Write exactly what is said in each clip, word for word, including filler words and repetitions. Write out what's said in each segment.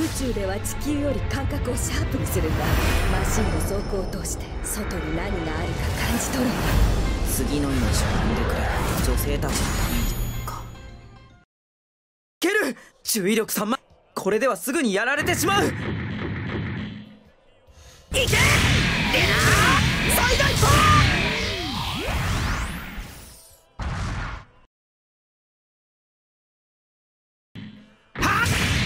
宇宙では地球より感覚をシャープにするんだ。マシンの走行を通して外に何があるか感じ取るんだ。 次の命を産んでくれる女性たちのためにか。ケル、注意力さんまん。これではすぐにやられてしまう。いけ、レナー最大パワー。はっ、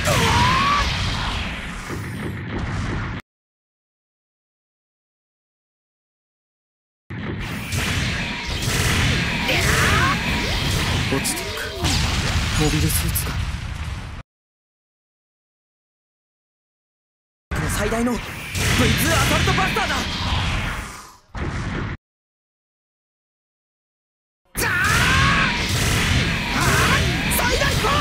落ちていく。モビルスーツが最大の ブイツー アサルトバスターだ。ザー最大パワ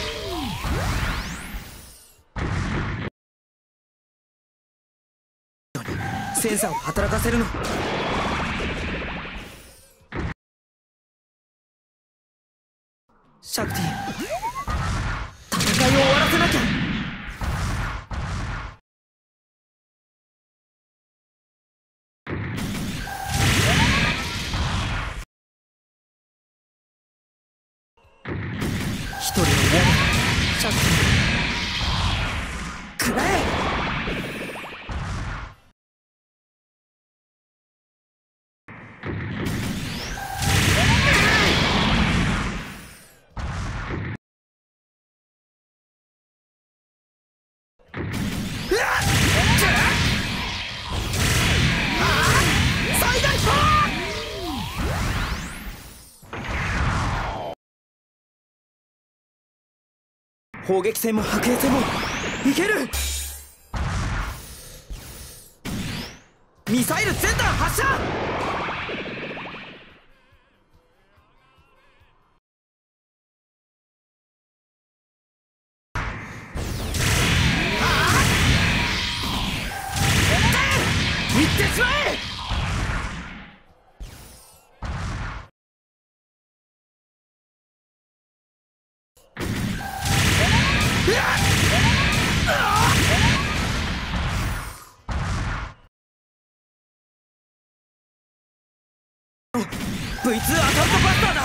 ー。センサーを働かせるの。シャクティ、戦いを終わらせなきゃ。一人の嫌だ。シャクティ、くらえ。砲撃戦も白兵戦もいける。ミサイル全弾発射。いってしまえ。ブイツー アサルトバスターだ。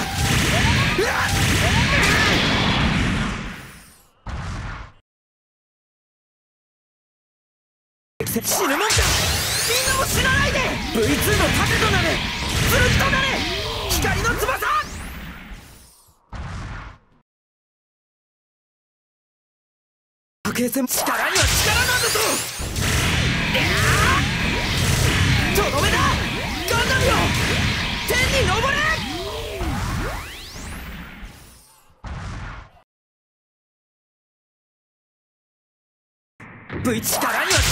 死ぬもんか。みんなも死なないで。 ブイツー の盾となれ、剣となれ、光の翼。白兵戦、力には力なんだぞ。とどめだガンダムよ、天に昇れ。V 力には力なんだぞ。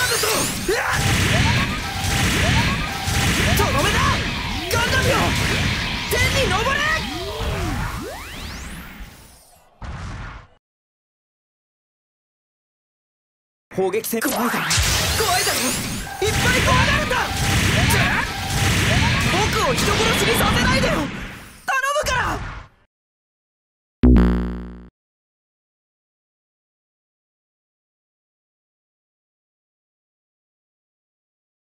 とどめだガンダムよ、天に昇れ。砲撃戦、怖いだろ怖いだろ、いっぱい怖がるんだ。僕を人殺しにさせないでよ。